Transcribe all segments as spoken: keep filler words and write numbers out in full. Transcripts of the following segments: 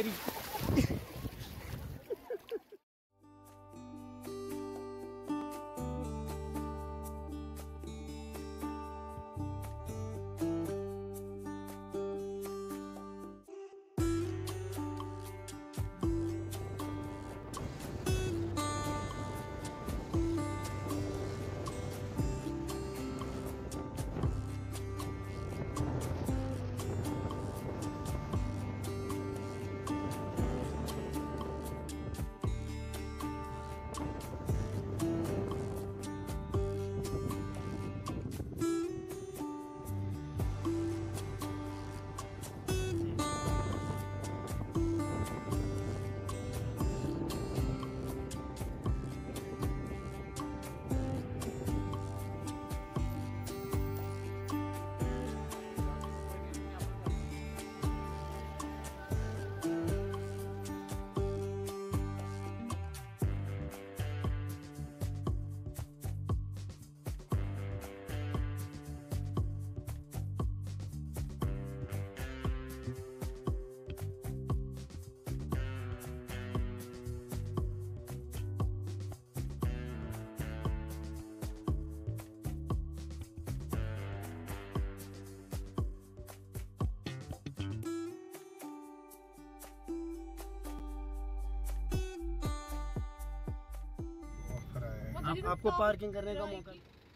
तेरी। आपको पार्किंग करने का मौका।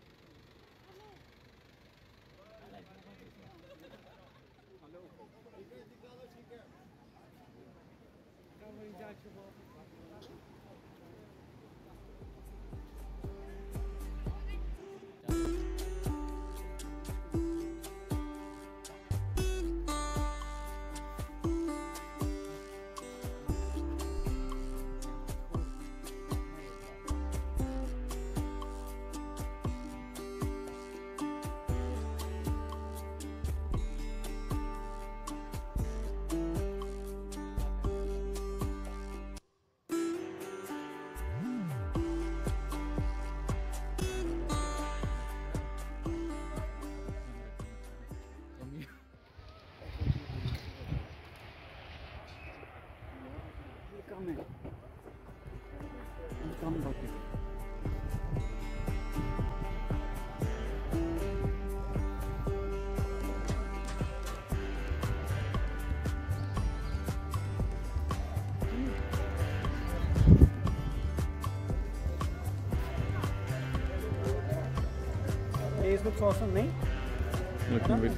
This looks awesome, nahi? Looking good.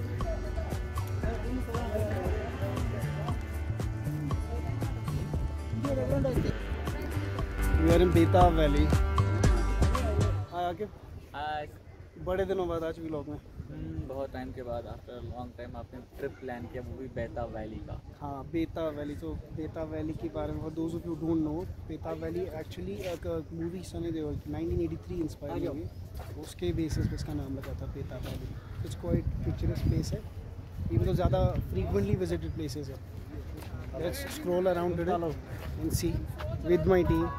We are in Betaab Valley. Hi Akif. Hi. बड़े दिनों बाद आज व्लॉग में। बहुत टाइम के बाद आफ्टर लॉन्ग टाइम आपने ट्रिप प्लान किया, वो भी बेताब वैली का। हाँ, बेताब वैली। तो बेताब वैली के बारे में, those of you don't know, Betaab valley actually एक movie Sunny Deol nineteen eighty three inspire हुई, उसके बेसिस पे इसका नाम लगा था Betaab valley. It's quite picturesque place है, इवन तो ज़्यादा फ्रीक्वेंटली विजिटेड प्लेसेस है। Let's scroll around today and see with my team.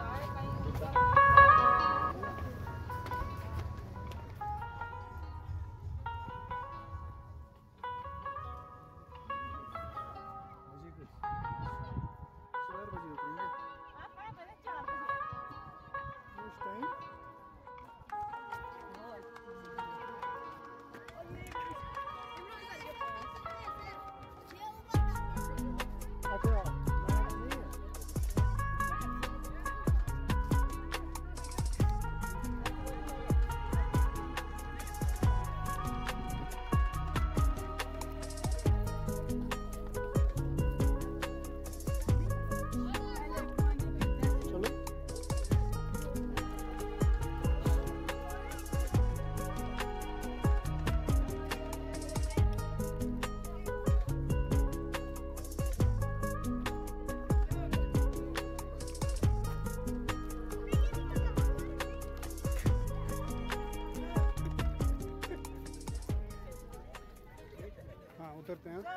उतरते हैं।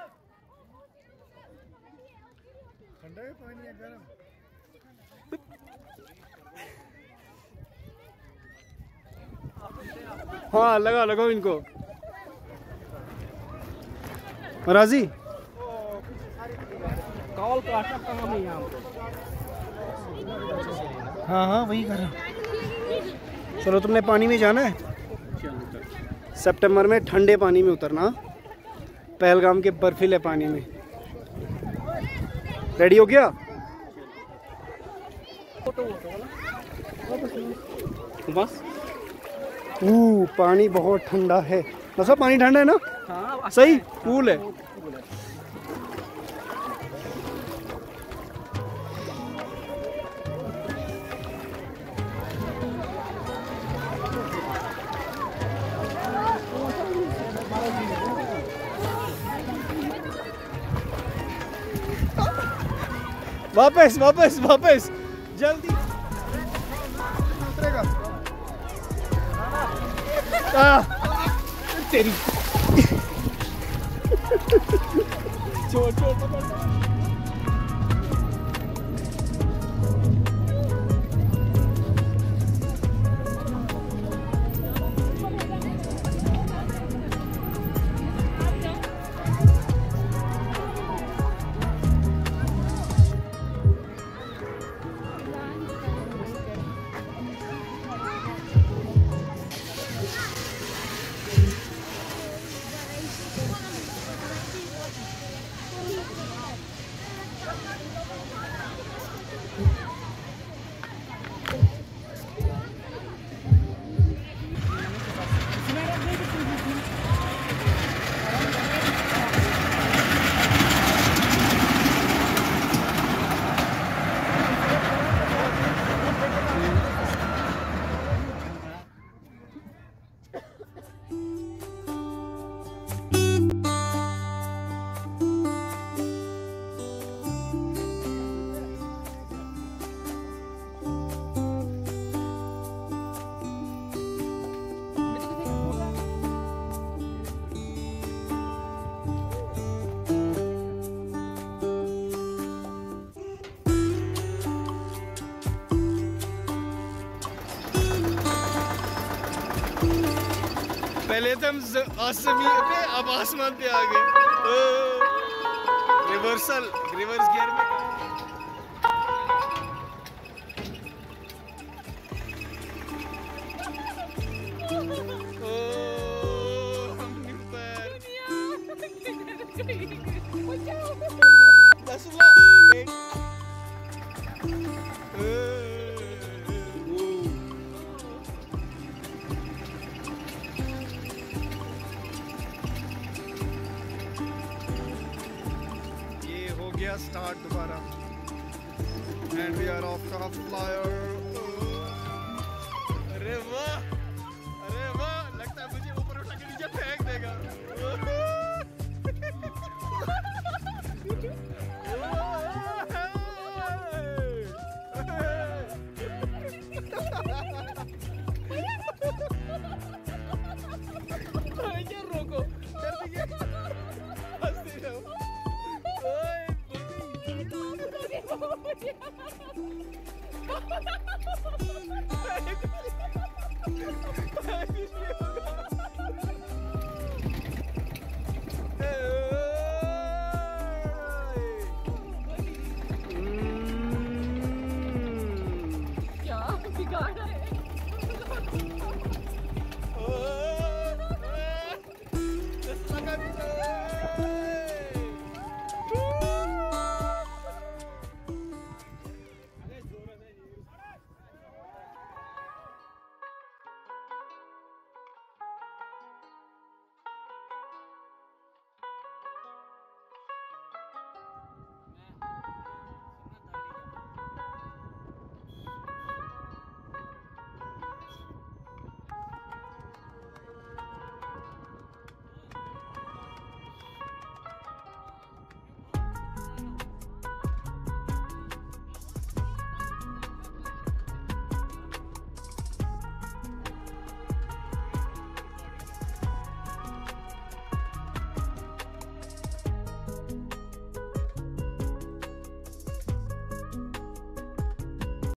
ठंडा है पानी है गर्म? हाँ लगा लगाओ इनको। राजी कॉल काटना कहाँ में यहाँ पे? हाँ हाँ वही कर रहा हूँ। चलो तुमने पानी में जाना है सितंबर में, ठंडे पानी में उतरना, पहलगाम के बर्फीले पानी में। रेडी हो गया? बस ऊ पानी बहुत ठंडा है ना, सब पानी ठंडा है ना? हाँ सही कूल है। वापस वापस वापस जल्दी उतरेगा। आ, तेरी छोड़ छोड़ पकड़। पहले तो हम आसमान पे, अब आसमान पे आ गए। रिवर्सल रिवर्स गियर में। ओ, हम ऊपर। दस स्टार्ट दोबारा and we are off the flyer. अरे वाह अरे वाह, लगता है मुझे ऊपर उठा के नीचे फेंक देगा। रोको